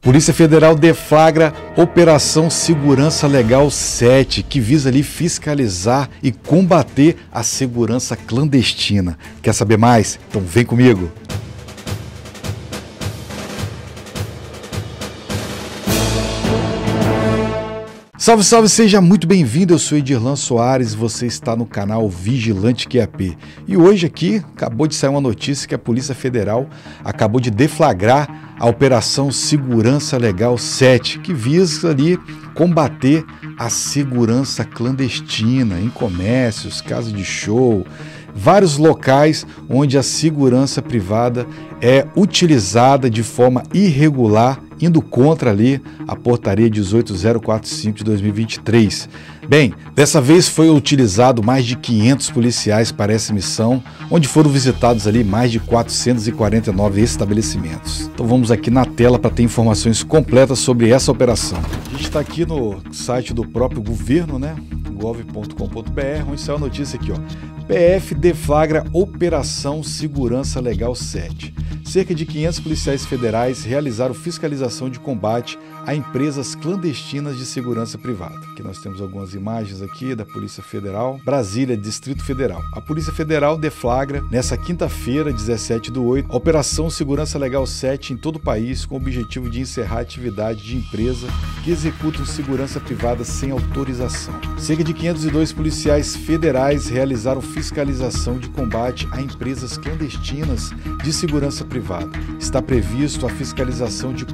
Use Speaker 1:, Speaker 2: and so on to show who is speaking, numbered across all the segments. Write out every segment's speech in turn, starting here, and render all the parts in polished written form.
Speaker 1: Polícia Federal deflagra Operação Segurança Legal 7, que visa ali fiscalizar e combater a segurança clandestina. Quer saber mais? Então vem comigo! Salve, salve, seja muito bem-vindo, eu sou Edirlan Soares, você está no canal Vigilante QAP. E hoje aqui, acabou de sair uma notícia que a Polícia Federal acabou de deflagrar a Operação Segurança Legal 7, que visa ali combater a segurança clandestina em comércios, casas de show, vários locais onde a segurança privada é utilizada de forma irregular, indo contra ali a portaria 18045 de 2023. Bem, dessa vez foi utilizado mais de 500 policiais para essa missão, onde foram visitados ali mais de 449 estabelecimentos. Então vamos aqui na tela para ter informações completas sobre essa operação. A gente está aqui no site do próprio governo, né? gov.com.br, onde saiu a notícia aqui, ó. PF deflagra Operação Segurança Legal 7. Cerca de 500 policiais federais realizaram fiscalização de combate a empresas clandestinas de segurança privada. Aqui nós temos algumas imagens aqui da Polícia Federal, Brasília, Distrito Federal. A Polícia Federal deflagra, nessa quinta-feira, 17/8, a Operação Segurança Legal 7 em todo o país, com o objetivo de encerrar a atividade de empresa que executam segurança privada sem autorização. Cerca de 502 policiais federais realizaram fiscalização de combate a empresas clandestinas de segurança privada. Está previsto a fiscalização de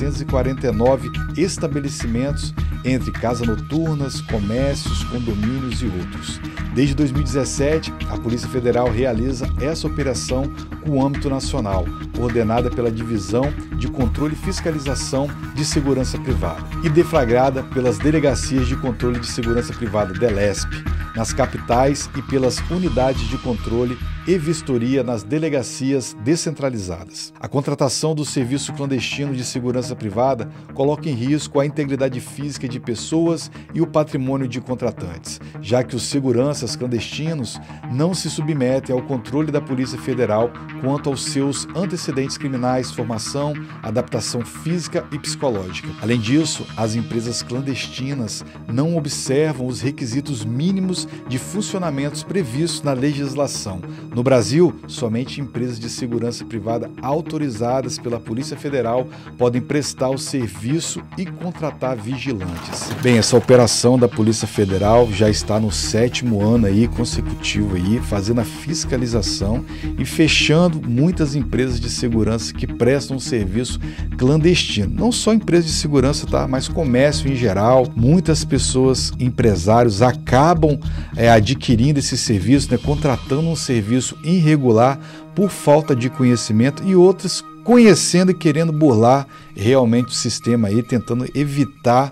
Speaker 1: 449 estabelecimentos entre casas noturnas, comércios, condomínios e outros. Desde 2017, a Polícia Federal realiza essa operação com âmbito nacional, coordenada pela Divisão de Controle e Fiscalização de Segurança Privada e deflagrada pelas Delegacias de Controle de Segurança Privada, DELESP, nas capitais e pelas Unidades de Controle e Vistoria nas delegacias descentralizadas. A contratação do serviço clandestino de segurança privada coloca em risco a integridade física de pessoas e o patrimônio de contratantes, já que os seguranças clandestinos não se submetem ao controle da Polícia Federal quanto aos seus antecedentes criminais, formação, adaptação física e psicológica. Além disso, as empresas clandestinas não observam os requisitos mínimos de funcionamentos previstos na legislação. No Brasil, somente empresas de segurança privada autorizadas pela Polícia Federal podem prestar o serviço e contratar vigilantes. Bem, essa operação da Polícia Federal já está no 7º ano aí consecutivo aí, fazendo a fiscalização e fechando muitas empresas de segurança que prestam um serviço clandestino. Não só empresas de segurança, tá? Mas comércio em geral. Muitas pessoas, empresários, acabam adquirindo esse serviço, né? Contratando um serviço irregular por falta de conhecimento e outros conhecendo e querendo burlar realmente o sistema aí, tentando evitar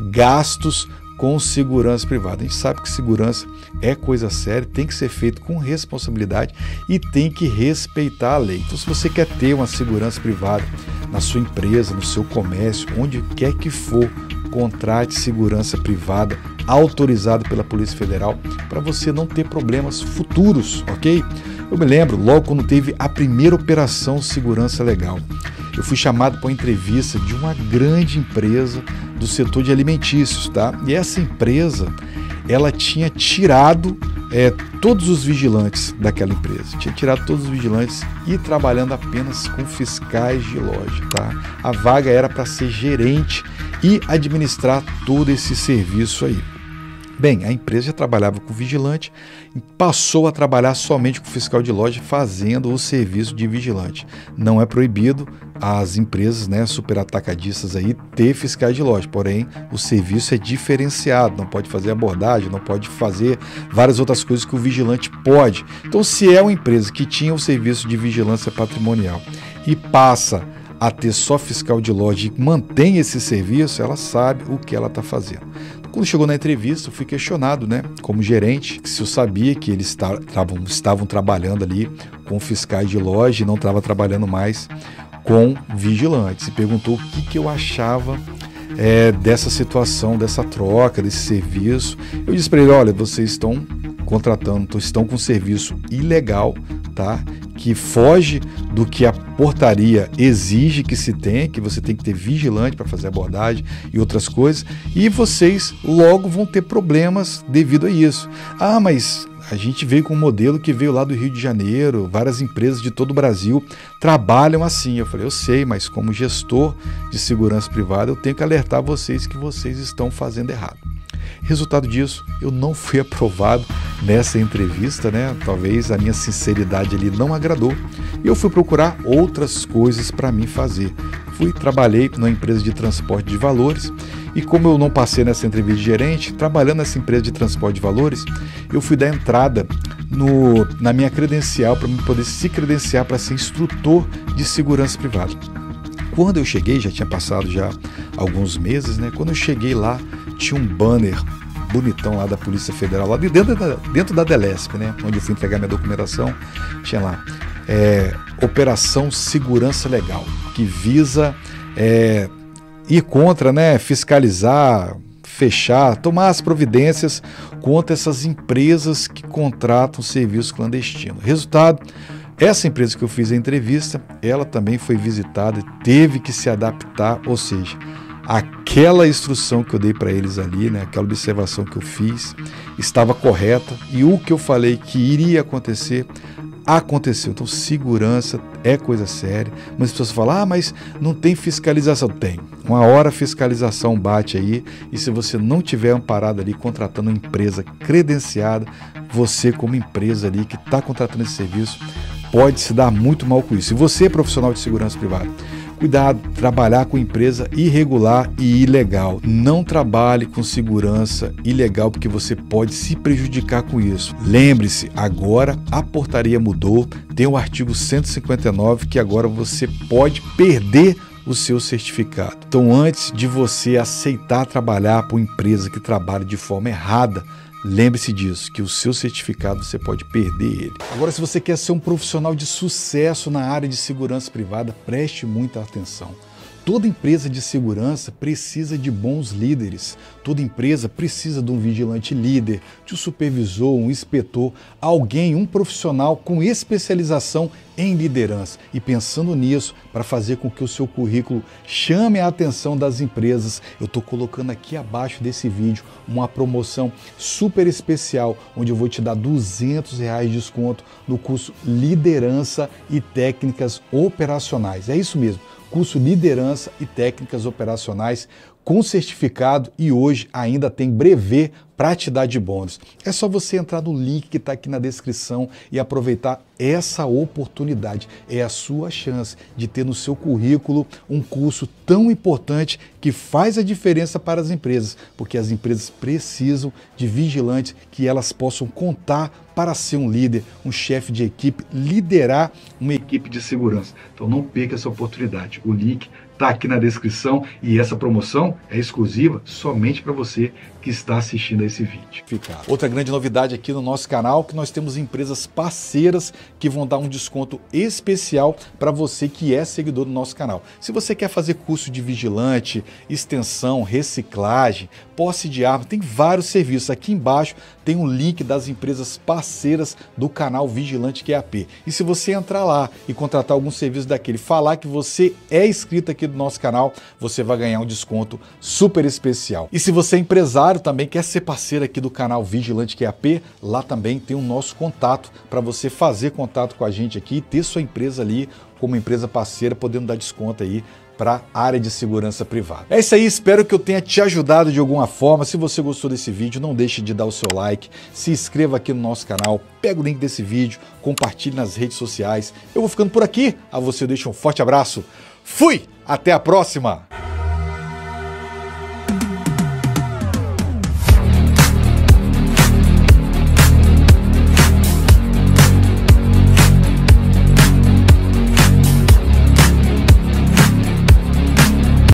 Speaker 1: gastos com segurança privada. A gente sabe que segurança é coisa séria, tem que ser feito com responsabilidade e tem que respeitar a lei. Então, se você quer ter uma segurança privada na sua empresa, no seu comércio, onde quer que for, contrate segurança privada autorizada pela Polícia Federal para você não ter problemas futuros, ok? Eu me lembro, logo quando teve a primeira Operação Segurança Legal, eu fui chamado para uma entrevista de uma grande empresa do setor de alimentícios, tá? E essa empresa, ela tinha tirado todos os vigilantes daquela empresa, tinha tirado todos os vigilantes e trabalhando apenas com fiscais de loja, tá? A vaga era para ser gerente e administrar todo esse serviço aí. Bem, a empresa já trabalhava com vigilante e passou a trabalhar somente com fiscal de loja, fazendo o serviço de vigilante. Não é proibido as empresas, né, superatacadistas aí, ter fiscais de loja, porém o serviço é diferenciado, não pode fazer abordagem, não pode fazer várias outras coisas que o vigilante pode. Então, se é uma empresa que tinha o serviço de vigilância patrimonial e passa a ter só fiscal de loja e mantém esse serviço, ela sabe o que ela está fazendo. Quando chegou na entrevista, eu fui questionado, né, como gerente, se eu sabia que eles estavam trabalhando ali com fiscais de loja e não estavam trabalhando mais com vigilantes. E perguntou o que eu achava dessa situação, dessa troca, desse serviço. Eu disse para ele, olha, vocês estão contratando, estão com serviço ilegal, tá? Que foge do que a portaria exige que se tenha, que você tem que ter vigilante para fazer abordagem e outras coisas, e vocês logo vão ter problemas devido a isso. Ah, mas a gente veio com um modelo que veio lá do Rio de Janeiro, várias empresas de todo o Brasil trabalham assim. Eu falei, eu sei, mas como gestor de segurança privada, eu tenho que alertar vocês que vocês estão fazendo errado. Resultado disso, eu não fui aprovado nessa entrevista, né? Talvez a minha sinceridade ali não agradou. E eu fui procurar outras coisas para mim fazer. Trabalhei numa empresa de transporte de valores e como eu não passei nessa entrevista de gerente, trabalhando nessa empresa de transporte de valores, eu fui dar entrada na minha credencial para poder se credenciar para ser instrutor de segurança privada. Quando eu cheguei, já tinha passado já alguns meses, né? Quando eu cheguei lá, tinha um banner bonitão lá da Polícia Federal, lá dentro da Delesp, né? Onde eu fui entregar minha documentação, tinha lá Operação Segurança Legal, que visa ir contra, né? Fiscalizar, fechar, tomar as providências contra essas empresas que contratam serviço clandestino. Resultado, essa empresa que eu fiz a entrevista, ela também foi visitada, teve que se adaptar, ou seja, aquela instrução que eu dei para eles ali, né, aquela observação que eu fiz, estava correta e o que eu falei que iria acontecer, aconteceu. Então, segurança é coisa séria. Mas as pessoas falam, ah, mas não tem fiscalização. Tem. Uma hora a fiscalização bate aí e se você não tiver amparado ali, contratando uma empresa credenciada, você como empresa ali que está contratando esse serviço, pode se dar muito mal com isso. Se você é profissional de segurança privada, cuidado, trabalhar com empresa irregular e ilegal. Não trabalhe com segurança ilegal porque você pode se prejudicar com isso. Lembre-se, agora a portaria mudou, tem o artigo 159 que agora você pode perder o seu certificado. Então, antes de você aceitar trabalhar para uma empresa que trabalha de forma errada, lembre-se disso, que o seu certificado você pode perder ele. Agora, se você quer ser um profissional de sucesso na área de segurança privada, preste muita atenção. Toda empresa de segurança precisa de bons líderes. Toda empresa precisa de um vigilante líder, de um supervisor, um inspetor, alguém, um profissional com especialização em liderança. E pensando nisso, para fazer com que o seu currículo chame a atenção das empresas, eu estou colocando aqui abaixo desse vídeo uma promoção super especial, onde eu vou te dar R$200 de desconto no curso Liderança e Técnicas Operacionais. É isso mesmo. Curso Liderança e Técnicas Operacionais com certificado e hoje ainda tem brevê para te dar de bônus. É só você entrar no link que está aqui na descrição e aproveitar essa oportunidade. É a sua chance de ter no seu currículo um curso tão importante que faz a diferença para as empresas, porque as empresas precisam de vigilantes que elas possam contar para ser um líder, um chefe de equipe, liderar uma equipe de segurança. Então não perca essa oportunidade. O link está aqui na descrição e essa promoção é exclusiva somente para você que está assistindo a esse vídeo. Outra grande novidade aqui no nosso canal, que nós temos empresas parceiras que vão dar um desconto especial para você que é seguidor do nosso canal. Se você quer fazer curso de vigilante, extensão, reciclagem, posse de arma, tem vários serviços. Aqui embaixo tem um link das empresas parceiras do canal Vigilante QAP. E se você entrar lá e contratar algum serviço daquele, falar que você é inscrito aqui do nosso canal, você vai ganhar um desconto super especial. E se você é empresário também, quer ser parceiro aqui do canal Vigilante QAP, lá também tem o nosso contato para você fazer contato com a gente aqui e ter sua empresa ali como empresa parceira, podendo dar desconto aí para a área de segurança privada. É isso aí, espero que eu tenha te ajudado de alguma forma. Se você gostou desse vídeo, não deixe de dar o seu like, se inscreva aqui no nosso canal, pega o link desse vídeo, compartilhe nas redes sociais. Eu vou ficando por aqui, a você eu deixo um forte abraço. Fui! Até a próxima!